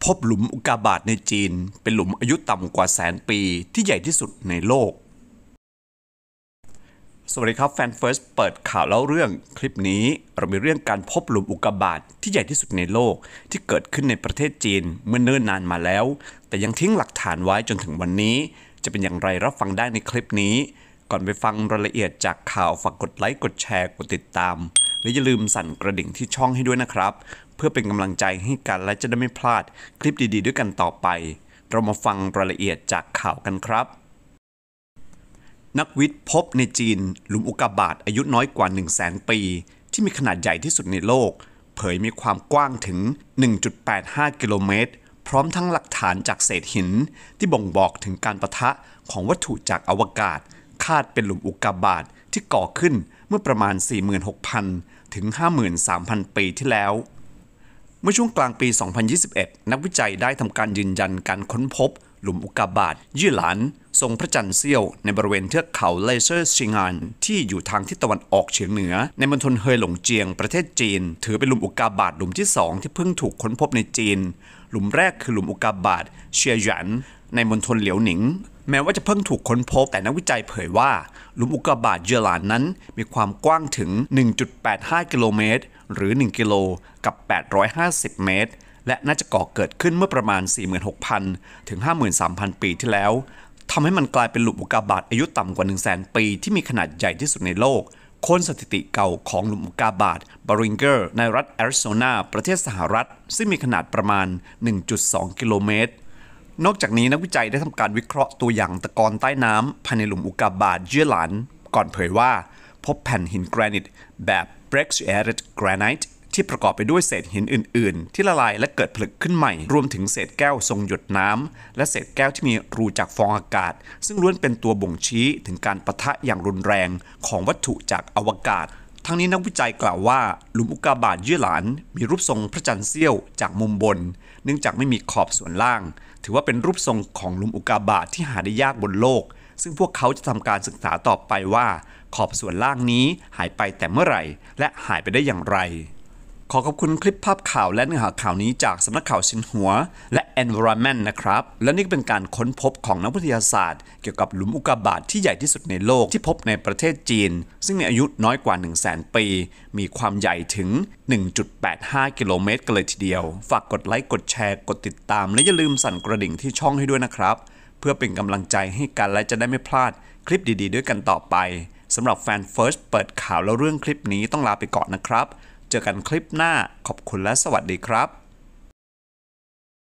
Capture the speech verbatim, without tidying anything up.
พบหลุมอุกกาบาตในจีนเป็นหลุมอายุต่ำกว่าแสนปีที่ใหญ่ที่สุดในโลกสวัสดีครับแฟนเฟิร์สเปิดข่าวเล่าเรื่องคลิปนี้เรามีเรื่องการพบหลุมอุกกาบาตที่ใหญ่ที่สุดในโลกที่เกิดขึ้นในประเทศจีนเมื่อเนิ่นนานมาแล้วแต่ยังทิ้งหลักฐานไว้จนถึงวันนี้จะเป็นอย่างไรรับฟังได้ในคลิปนี้ก่อนไปฟังรายละเอียดจากข่าวฝากกดไลค์กดแชร์กดติดตามและอย่าลืมสั่นกระดิ่งที่ช่องให้ด้วยนะครับเพื่อเป็นกำลังใจให้กันและจะได้ไม่พลาดคลิปดีๆด้วยกันต่อไปเรามาฟังรายละเอียดจากข่าวกันครับนักวิทย์พบในจีนหลุมอุกกาบาตอายุน้อยกว่า หนึ่งแสน ปีที่มีขนาดใหญ่ที่สุดในโลกเผยมีความกว้างถึง หนึ่งจุดแปดห้า กิโลเมตรพร้อมทั้งหลักฐานจากเศษหินที่บ่งบอกถึงการปะทะของวัตถุจากอวกาศคาดเป็นหลุมอุกกาบาตที่ก่อขึ้นเมื่อประมาณ สี่หมื่นหกพัน ถึง ห้าหมื่นสามพัน ปีที่แล้วเมื่อช่วงกลางปี สองพันยี่สิบเอ็ด นักวิจัยได้ทำการยืนยันการค้นพบหลุมอุกกาบาตยี่หลานทรงพระจันทร์เสี้ยวในบริเวณเทือกเขาเลเซอร์ชิงานที่อยู่ทางทิศตะวันออกเฉียงเหนือในมณฑลเฮยหลงเจียงประเทศจีนถือเป็นหลุมอุกกาบาตหลุมที่สองที่เพิ่งถูกค้นพบในจีนหลุมแรกคือหลุมอุกกาบาตเชียหยานในมณฑลเหลียวหนิงแม้ว่าจะเพิ่งถูกค้นพบแต่นักวิจัยเผยว่าหลุมอุกกาบาตเยอหลานนั้นมีความกว้างถึง หนึ่งจุดแปดห้า กิโลเมตรหรือหนึ่งกิโลกับแปดร้อยห้าสิบเมตรและน่าจะก่อเกิดขึ้นเมื่อประมาณ สี่หมื่นหกพัน ถึง ห้าหมื่นสามพัน ปีที่แล้วทำให้มันกลายเป็นหลุมอุกกาบาตอายุต่ำกว่า หนึ่งแสน ปีที่มีขนาดใหญ่ที่สุดในโลกโค่นสถิติเก่าของหลุมอุกกาบาตบาริงเกอร์ในรัฐแอริโซนาประเทศสหรัฐซึ่งมีขนาดประมาณ หนึ่งจุดสอง กิโลเมตรนอกจากนี้นักวิจัยได้ทำการวิเคราะห์ตัวอย่างตะกอนใต้น้ำภายในหลุมอุกกาบาตเยี่ยหลานก่อนเผยว่าพบแผ่นหินแกรนิตแบบ brecciated granite ที่ประกอบไปด้วยเศษหินอื่นๆที่ละลายและเกิดผลึกขึ้นใหม่รวมถึงเศษแก้วทรงหยดน้ำและเศษแก้วที่มีรูจากฟองอากาศซึ่งล้วนเป็นตัวบ่งชี้ถึงการปะทะอย่างรุนแรงของวัตถุจากอวกาศทั้งนี้นักวิจัยกล่าวว่าหลุมอุกกาบาตเยี่ยหลานมีรูปทรงพระจันทร์เสี้ยวจากมุมบนเนื่องจากไม่มีขอบส่วนล่างถือว่าเป็นรูปทรงของหลุมอุกกาบาตที่หาได้ยากบนโลกซึ่งพวกเขาจะทำการศึกษาต่อไปว่าขอบส่วนล่างนี้หายไปแต่เมื่อไหร่และหายไปได้อย่างไรขอขอบคุณคลิปภาพข่าวและเนื้อหาข่าวนี้จากสำนักข่าวซินหัวและ Environment นะครับและนี่เป็นการค้นพบของนักวิทยาศาสตร์เกี่ยวกับหลุมอุกกาบาตที่ใหญ่ที่สุดในโลกที่พบในประเทศจีนซึ่งมีอายุน้อยกว่า หนึ่งแสน ปีมีความใหญ่ถึง หนึ่งจุดแปดห้า กิโลเมตรกันเลยทีเดียวฝากกดไลค์กดแชร์กดติดตามและอย่าลืมสั่นกระดิ่งที่ช่องให้ด้วยนะครับเพื่อเป็นกำลังใจให้กันและจะได้ไม่พลาดคลิปดีๆด้วยกันต่อไปสำหรับแฟน First เปิดข่าวแล้วเรื่องคลิปนี้ต้องลาไปก่อนนะครับเจอกันคลิปหน้าขอบคุณและสวัสดีครับ